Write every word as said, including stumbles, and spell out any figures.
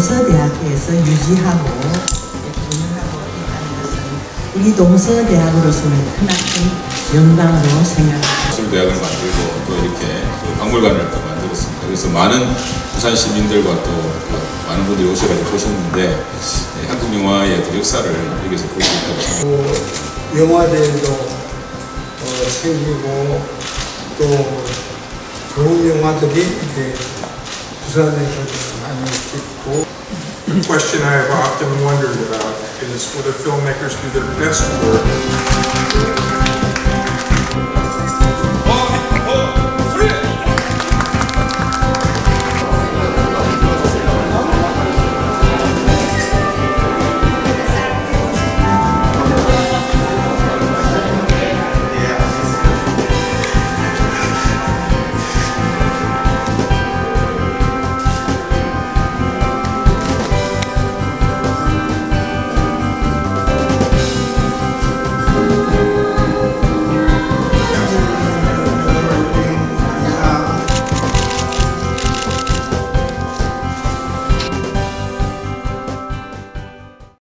동서대학교에서 유지하고 운영하고 있다는 것은 우리 동서대학으로서는 크나큰 영광으로 생각합니다. 예술대학을 만들고 또 이렇게 또 박물관을 또 만들었습니다. 그래서 많은 부산 시민들과 또 많은 분들이 오셔가지고 보셨는데 한국 영화의 그 역사를 여기서 볼 수 있다고 생각합니다. 영화제도 어, 생기고 또 좋은 영화들이 이제 부산에서도 많이 찍고. The question I have often wondered about is whether filmmakers do their best work